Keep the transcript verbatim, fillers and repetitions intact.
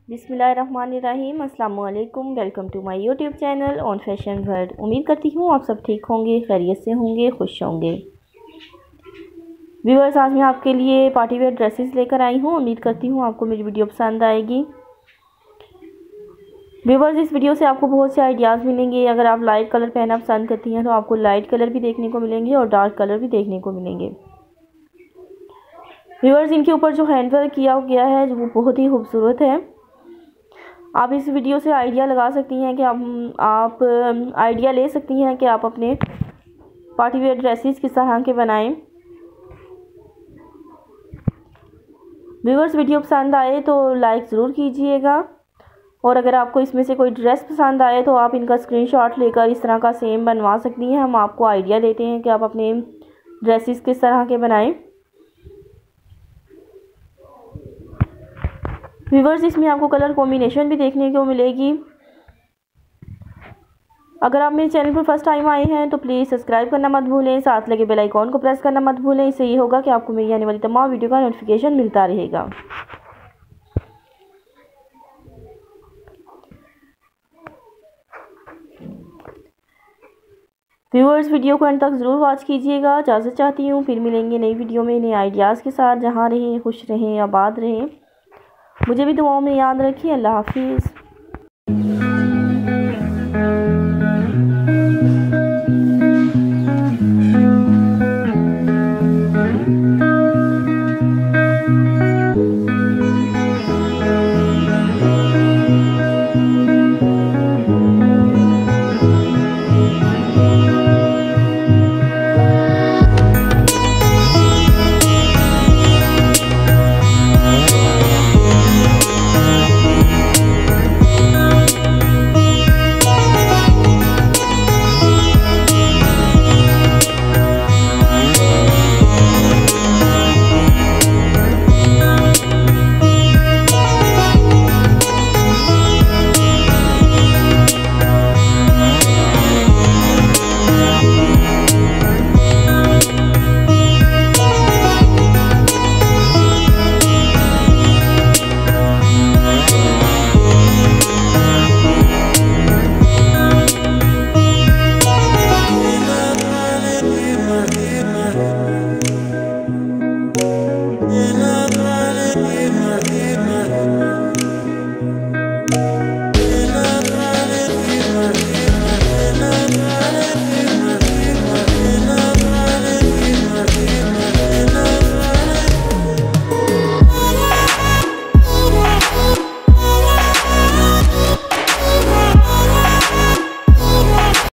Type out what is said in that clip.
बिस्मिल्लाहिर्रहमानिर्रहीम। अस्सलाम वालेकुम। Welcome to my YouTube channel on fashion world. उम्मीद करती हूँ आप सब ठीक होंगे, खैरियत से होंगे, खुश होंगे। व्यूअर्स, आज मैं आपके लिए पार्टी वेयर ड्रेसेस लेकर आई हूँ। उम्मीद करती हूँ आपको मेरी वीडियो पसंद आएगी। व्यूअर्स, इस वीडियो से आपको बहुत से आइडियाज़ मिलेंगे। अगर आप लाइट कलर पहनना पसंद करती हैं तो आपको लाइट कलर भी देखने को मिलेंगे और डार्क कलर भी देखने को मिलेंगे। व्यूअर्स, इनके ऊपर जो हैंडवर्क किया गया है वो बहुत ही खूबसूरत है। आप इस वीडियो से आइडिया लगा सकती हैं कि आप आप आइडिया ले सकती हैं कि आप अपने पार्टी वेयर ड्रेसेस किस तरह के बनाएं। व्यूअर्स, वीडियो पसंद आए तो लाइक ज़रूर कीजिएगा और अगर आपको इसमें से कोई ड्रेस पसंद आए तो आप इनका स्क्रीनशॉट लेकर इस तरह का सेम बनवा सकती हैं। हम आपको आइडिया देते हैं कि आप अपने ड्रेसेस किस तरह के बनाएं। व्यूअर्स, इसमें आपको कलर कॉम्बिनेशन भी देखने को मिलेगी। अगर आप मेरे चैनल पर फर्स्ट टाइम आए हैं तो प्लीज़ सब्सक्राइब करना मत भूलें, साथ लगे बेल आइकॉन को प्रेस करना मत भूलें। इससे ये होगा कि आपको मेरी आने वाली तमाम वीडियो का नोटिफिकेशन मिलता रहेगा। व्यूअर्स, वीडियो को अंत तक ज़रूर वॉच कीजिएगा। इजाज़त चाहती हूँ, फिर मिलेंगे नई वीडियो में नए आइडियाज़ के साथ। जहाँ रहें खुश रहें, आबाद रहें। मुझे भी दुआओं में याद रखिए। अल्लाह हाफिज़।